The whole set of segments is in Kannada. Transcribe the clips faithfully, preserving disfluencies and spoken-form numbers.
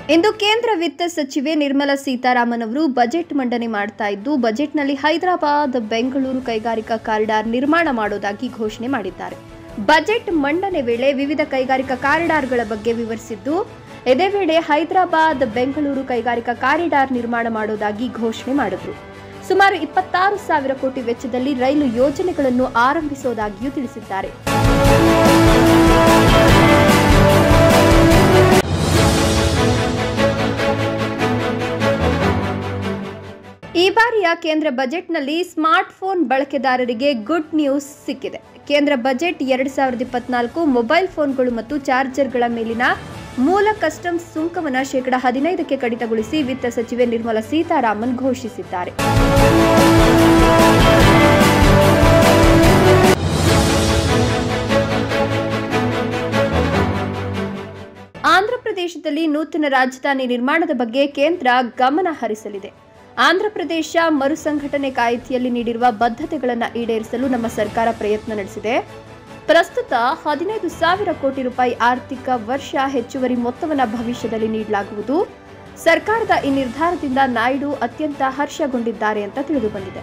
ಇಂದು ಕೇಂದ್ರ ವಿತ್ತ ಸಚಿವೆ ನಿರ್ಮಲಾ ಸೀತಾರಾಮನ್ ಅವರು ಬಜೆಟ್ ಮಂಡನೆ ಮಾಡ್ತಾ ಇದ್ದು ಬಜೆಟ್ನಲ್ಲಿ ಹೈದರಾಬಾದ್ ಬೆಂಗಳೂರು ಕೈಗಾರಿಕಾ ಕಾರಿಡಾರ್ ನಿರ್ಮಾಣ ಮಾಡೋದಾಗಿ ಘೋಷಣೆ ಮಾಡಿದ್ದಾರೆ. ಬಜೆಟ್ ಮಂಡನೆ ವೇಳೆ ವಿವಿಧ ಕೈಗಾರಿಕಾ ಕಾರಿಡಾರ್ಗಳ ಬಗ್ಗೆ ವಿವರಿಸಿದ್ದು ಇದೇ ವೇಳೆ ಹೈದರಾಬಾದ್ ಬೆಂಗಳೂರು ಕೈಗಾರಿಕಾ ಕಾರಿಡಾರ್ ನಿರ್ಮಾಣ ಮಾಡೋದಾಗಿ ಘೋಷಣೆ ಮಾಡಿದ್ರು. ಸುಮಾರು ಇಪ್ಪತ್ತಾರು ಸಾವಿರ ಕೋಟಿ ವೆಚ್ಚದಲ್ಲಿ ರೈಲು ಯೋಜನೆಗಳನ್ನು ಆರಂಭಿಸೋದಾಗಿಯೂ ತಿಳಿಸಿದ್ದಾರೆ. ಈ ಬಾರಿಯ ಕೇಂದ್ರ ಬಜೆಟ್ನಲ್ಲಿ ಸ್ಮಾರ್ಟ್ಫೋನ್ ಬಳಕೆದಾರರಿಗೆ ಗುಡ್ ನ್ಯೂಸ್ ಸಿಕ್ಕಿದೆ. ಕೇಂದ್ರ ಬಜೆಟ್ ಎರಡು ಸಾವಿರದ ಇಪ್ಪತ್ನಾಲ್ಕು ಮೊಬೈಲ್ ಫೋನ್ಗಳು ಮತ್ತು ಚಾರ್ಜರ್ಗಳ ಮೇಲಿನ ಮೂಲ ಕಸ್ಟಮ್ಸ್ ಸುಂಕವನ್ನು ಶೇಕಡ ಹದಿನೈದಕ್ಕೆ ಕಡಿತಗೊಳಿಸಿ ವಿತ್ತ ಸಚಿವೆ ನಿರ್ಮಲಾ ಸೀತಾರಾಮನ್ ಘೋಷಿಸಿದ್ದಾರೆ. ಆಂಧ್ರಪ್ರದೇಶದಲ್ಲಿ ನೂತನ ರಾಜಧಾನಿ ನಿರ್ಮಾಣದ ಬಗ್ಗೆ ಕೇಂದ್ರ ಗಮನ ಹರಿಸಲಿದೆ. ಆಂಧ್ರಪ್ರದೇಶ ಮರುಸಂಘಟನೆ ಕಾಯ್ದೆಯಲ್ಲಿ ನೀಡಿರುವ ಬದ್ಧತೆಗಳನ್ನು ಈಡೇರಿಸಲು ನಮ್ಮ ಸರ್ಕಾರ ಪ್ರಯತ್ನ ನಡೆಸಿದೆ. ಪ್ರಸ್ತುತ ಹದಿನೈದು ಸಾವಿರ ಕೋಟಿ ರೂಪಾಯಿ ಆರ್ಥಿಕ ವರ್ಷ ಹೆಚ್ಚುವರಿ ಮೊತ್ತವನ್ನು ಭವಿಷ್ಯದಲ್ಲಿ ನೀಡಲಾಗುವುದು. ಸರ್ಕಾರದ ಈ ನಿರ್ಧಾರದಿಂದ ನಾಯ್ಡು ಅತ್ಯಂತ ಹರ್ಷಗೊಂಡಿದ್ದಾರೆ ಅಂತ ತಿಳಿದು ಬಂದಿದೆ.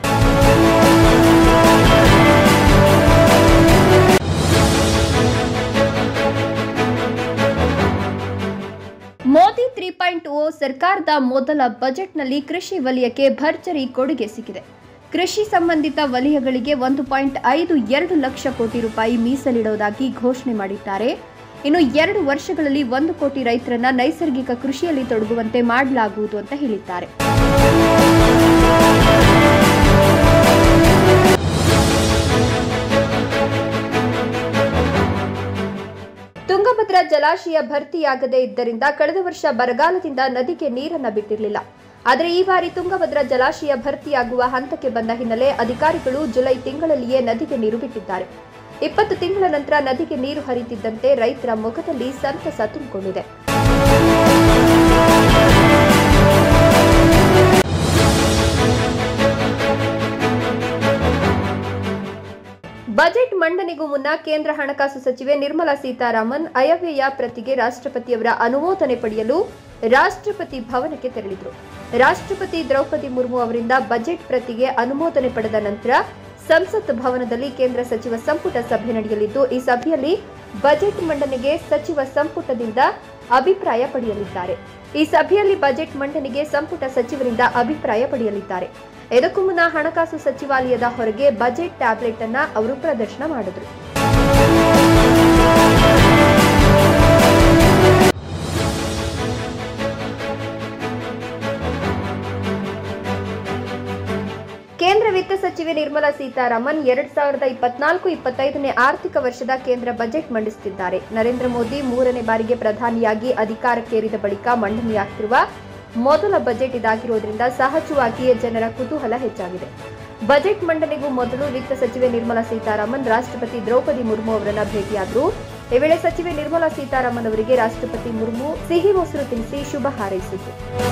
ಮೋದಿ ತ್ರೀ ಪಾಯಿಂಟ್ ಓ ಸರ್ಕಾರದ ಮೊದಲ ಬಜೆಟ್ನಲ್ಲಿ ಕೃಷಿ ವಲಯಕ್ಕೆ ಭರ್ಜರಿ ಕೊಡುಗೆ ಸಿಕ್ಕಿದೆ. ಕೃಷಿ ಸಂಬಂಧಿತ ವಲಯಗಳಿಗೆ ಒಂದು ಪಾಯಿಂಟ್ ಐದು ಎರಡು ಲಕ್ಷ ಕೋಟಿ ರೂಪಾಯಿ ಮೀಸಲಿಡುವುದಾಗಿ ಘೋಷಣೆ ಮಾಡಿದ್ದಾರೆ. ಇನ್ನು ಎರಡು ವರ್ಷಗಳಲ್ಲಿ ಒಂದು ಕೋಟಿ ರೈತರನ್ನ ನೈಸರ್ಗಿಕ ಕೃಷಿಯಲ್ಲಿ ತೊಡಗುವಂತೆ ಮಾಡಲಾಗುವುದು ಅಂತ ಹೇಳಿದ್ದಾರೆ. ತುಂಗಭದ್ರಾ ಜಲಾಶಯ ಭರ್ತಿಯಾಗದೇ ಇದ್ದರಿಂದ ಕಳೆದ ವರ್ಷ ಬರಗಾಲದಿಂದ ನದಿಗೆ ನೀರನ್ನು ಬಿಟ್ಟಿರಲಿಲ್ಲ. ಆದರೆ ಈ ಬಾರಿ ತುಂಗಭದ್ರಾ ಜಲಾಶಯ ಭರ್ತಿಯಾಗುವ ಹಂತಕ್ಕೆ ಬಂದ ಹಿನ್ನೆಲೆ ಅಧಿಕಾರಿಗಳು ಜುಲೈ ತಿಂಗಳಲ್ಲಿಯೇ ನದಿಗೆ ನೀರು ಬಿಟ್ಟಿದ್ದಾರೆ. ಇಪ್ಪತ್ತು ತಿಂಗಳ ನಂತರ ನದಿಗೆ ನೀರು ಹರಿತಿದ್ದಂತೆ ರೈತರ ಮುಖದಲ್ಲಿ ಸಂತಸ ತುಂಬಿಕೊಂಡಿದೆ. ಬಜೆಟ್ ಮಂಡನೆಗೂ ಮುನ್ನ ಕೇಂದ್ರ ಹಣಕಾಸು ಸಚಿವೆ ನಿರ್ಮಲಾ ಸೀತಾರಾಮನ್ ಆಯವ್ಯಯ ಪ್ರತಿಗೆ ರಾಷ್ಟ್ರಪತಿಯವರ ಅನುಮೋದನೆ ಪಡೆಯಲು ರಾಷ್ಟ್ರಪತಿ ಭವನಕ್ಕೆ ತೆರಳಿದರು. ರಾಷ್ಟ್ರಪತಿ ದ್ರೌಪದಿ ಮುರ್ಮು ಅವರಿಂದ ಬಜೆಟ್ ಪ್ರತಿಗೆ ಅನುಮೋದನೆ ಪಡೆದ ನಂತರ ಸಂಸತ್ ಭವನದಲ್ಲಿ ಕೇಂದ್ರ ಸಚಿವ ಸಂಪುಟ ಸಭೆ ನಡೆಯಲಿದ್ದು ಈ ಸಭೆಯಲ್ಲಿ ಬಜೆಟ್ ಮಂಡನೆಗೆ ಸಚಿವ ಸಂಪುಟದಿಂದ ಅಭಿಪ್ರಾಯ ಪಡೆಯಲಿದ್ದಾರೆ. ಈ ಸಭೆಯಲ್ಲಿ ಬಜೆಟ್ ಮಂಡನೆಗೆ ಸಂಪುಟ ಸಚಿವರಿಂದ ಅಭಿಪ್ರಾಯ ಪಡೆಯಲಿದ್ದಾರೆ. ಇದಕ್ಕೂ ಮುನ್ನ ಹಣಕಾಸು ಸಚಿವಾಲಯದ ಹೊರಗೆ ಬಜೆಟ್ ಟ್ಯಾಬ್ಲೆಟ್ ಅನ್ನ ಅವರು ಪ್ರದರ್ಶನ ಮಾಡಿದರು. ಕೇಂದ್ರ ವಿತ್ತ ಸಚಿವೆ ನಿರ್ಮಲಾ ಸೀತಾರಾಮನ್ ಎರಡ್ ಸಾವಿರದ ಇಪ್ಪತ್ನಾಲ್ಕು ಇಪ್ಪತ್ತೈದನೇ ಆರ್ಥಿಕ ವರ್ಷದ ಕೇಂದ್ರ ಬಜೆಟ್ ಮಂಡಿಸುತ್ತಿದ್ದಾರೆ. ನರೇಂದ್ರ ಮೋದಿ ಮೂರನೇ ಬಾರಿಗೆ ಪ್ರಧಾನಿಯಾಗಿ ಅಧಿಕಾರಕ್ಕೇರಿದ ಬಳಿಕ ಮಂಡನೆಯಾಗುತ್ತಿರುವ ಮೊದಲ ಬಜೆಟ್ ಇದಾಗಿರುವುದರಿಂದ ಸಹಜವಾಗಿಯೇ ಜನರ ಕುತೂಹಲ ಹೆಚ್ಚಾಗಿದೆ. ಬಜೆಟ್ ಮಂಡನೆಗೂ ಮೊದಲು ವಿತ್ತ ಸಚಿವೆ ನಿರ್ಮಲಾ ಸೀತಾರಾಮನ್ ರಾಷ್ಟ್ರಪತಿ ದ್ರೌಪದಿ ಮುರ್ಮು ಅವರನ್ನ ಭೇಟಿಯಾದರು. ಈ ವೇಳೆ ಸಚಿವೆ ನಿರ್ಮಲಾ ಸೀತಾರಾಮನ್ ಅವರಿಗೆ ರಾಷ್ಟ್ರಪತಿ ಮುರ್ಮು ಸಿಹಿ ಮೊಸರು ತಿನ್ನಿಸಿ ಶುಭ ಹಾರೈಸಿತು.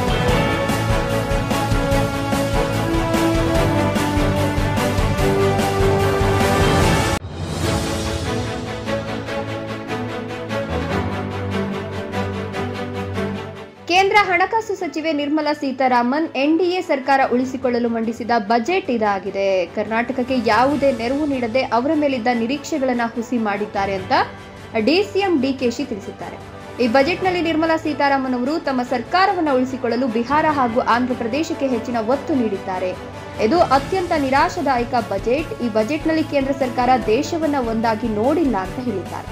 ಕೇಂದ್ರ ಹಣಕಾಸು ಸಚಿವೆ ನಿರ್ಮಲಾ ಸೀತಾರಾಮನ್ ಎನ್ಡಿಎ ಸರ್ಕಾರ ಉಳಿಸಿಕೊಳ್ಳಲು ಮಂಡಿಸಿದ ಬಜೆಟ್ ಇದಾಗಿದೆ. ಕರ್ನಾಟಕಕ್ಕೆ ಯಾವುದೇ ನೆರವು ನೀಡದೆ ಅವರ ಮೇಲಿದ್ದ ನಿರೀಕ್ಷೆಗಳನ್ನು ಹುಸಿ ಮಾಡಿದ್ದಾರೆ ಅಂತ ಡಿಸಿಎಂ ಡಿಕೆಶಿ ತಿಳಿಸಿದ್ದಾರೆ. ಈ ಬಜೆಟ್ನಲ್ಲಿ ನಿರ್ಮಲಾ ಸೀತಾರಾಮನ್ ಅವರು ತಮ್ಮ ಸರ್ಕಾರವನ್ನು ಉಳಿಸಿಕೊಳ್ಳಲು ಬಿಹಾರ ಹಾಗೂ ಆಂಧ್ರಪ್ರದೇಶಕ್ಕೆ ಹೆಚ್ಚಿನ ಒತ್ತು ನೀಡಿದ್ದಾರೆ. ಇದು ಅತ್ಯಂತ ನಿರಾಶಾದಾಯಕ ಬಜೆಟ್. ಈ ಬಜೆಟ್ನಲ್ಲಿ ಕೇಂದ್ರ ಸರ್ಕಾರ ದೇಶವನ್ನ ಒಂದಾಗಿ ನೋಡಿಲ್ಲ ಅಂತ ಹೇಳಿದ್ದಾರೆ.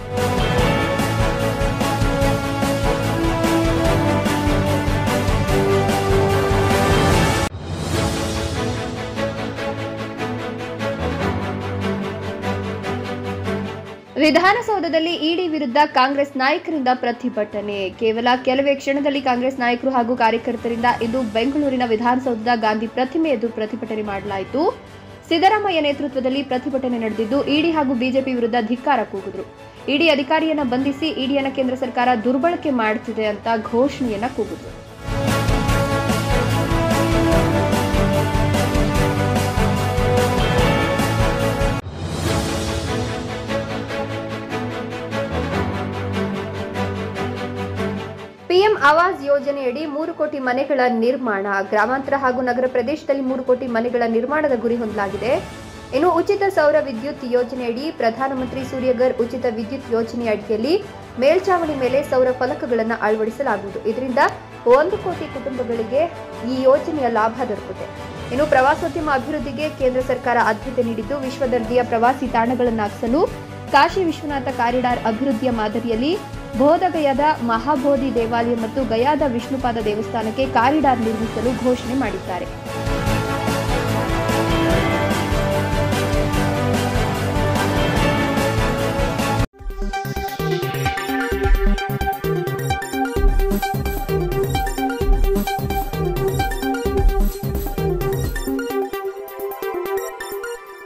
ವಿಧಾನಸೌಧದಲ್ಲಿ ಇಡಿ ವಿರುದ್ಧ ಕಾಂಗ್ರೆಸ್ ನಾಯಕರಿಂದ ಪ್ರತಿಭಟನೆ. ಕೇವಲ ಕೆಲವೇ ಕ್ಷಣದಲ್ಲಿ ಕಾಂಗ್ರೆಸ್ ನಾಯಕರು ಹಾಗೂ ಕಾರ್ಯಕರ್ತರಿಂದ ಇಂದು ಬೆಂಗಳೂರಿನ ವಿಧಾನಸೌಧದ ಗಾಂಧಿ ಪ್ರತಿಮೆ ಎದುರು ಪ್ರತಿಭಟನೆ ಮಾಡಲಾಯಿತು. ಸಿದ್ದರಾಮಯ್ಯ ನೇತೃತ್ವದಲ್ಲಿ ಪ್ರತಿಭಟನೆ ನಡೆದಿದ್ದು ಇಡಿ ಹಾಗೂ ಬಿಜೆಪಿ ವಿರುದ್ಧ ಧಿಕ್ಕಾರ ಕೂಗಿದ್ರು. ಇಡಿ ಅಧಿಕಾರಿಯನ್ನ ಬಂಧಿಸಿ ಇಡಿಯನ್ನ ಕೇಂದ್ರ ಸರ್ಕಾರ ದುರ್ಬಳಕೆ ಮಾಡುತ್ತಿದೆ ಅಂತ ಘೋಷಣೆಯನ್ನ ಕೂಗಿದ್ರು. ಪಿಎಂ ಆವಾಸ್ ಯೋಜನೆಯಡಿ ಮೂರು ಕೋಟಿ ಮನೆಗಳ ನಿರ್ಮಾಣ. ಗ್ರಾಮಾಂತರ ಹಾಗೂ ನಗರ ಪ್ರದೇಶದಲ್ಲಿ ಮೂರು ಕೋಟಿ ಮನೆಗಳ ನಿರ್ಮಾಣದ ಗುರಿ ಹೊಂದಲಾಗಿದೆ. ಇನ್ನು ಉಚಿತ ಸೌರ ವಿದ್ಯುತ್ ಯೋಜನೆಯಡಿ ಪ್ರಧಾನಮಂತ್ರಿ ಸೂರ್ಯಘರ್ ಉಚಿತ ವಿದ್ಯುತ್ ಯೋಜನೆ ಅಡಿಯಲ್ಲಿ ಮೇಲ್ಛಾವಣಿ ಮೇಲೆ ಸೌರ ಫಲಕಗಳನ್ನು ಅಳವಡಿಸಲಾಗುವುದು. ಇದರಿಂದ ಒಂದು ಕೋಟಿ ಕುಟುಂಬಗಳಿಗೆ ಈ ಯೋಜನೆಯ ಲಾಭ ದೊರಕುತ್ತೆ. ಇನ್ನು ಪ್ರವಾಸೋದ್ಯಮ ಅಭಿವೃದ್ಧಿಗೆ ಕೇಂದ್ರ ಸರ್ಕಾರ ಆದ್ಯತೆ ನೀಡಿದ್ದು, ವಿಶ್ವದರ್ಜೆಯ ಪ್ರವಾಸಿ ತಾಣಗಳನ್ನಾಗಿಸಲು ಕಾಶಿ ವಿಶ್ವನಾಥ ಕಾರಿಡಾರ್ ಅಭಿವೃದ್ಧಿಯ ಮಾದರಿಯಲ್ಲಿ ಬೋಧಗಯಾದ ಮಹಾಬೋಧಿ ದೇವಾಲಯ ಮತ್ತು ಗಯಾದ ವಿಷ್ಣುಪಾದ ದೇವಸ್ಥಾನಕ್ಕೆ ಕಾರಿಡಾರ್ ನಿರ್ಮಿಸಲು ಘೋಷಣೆ ಮಾಡಿದ್ದಾರೆ.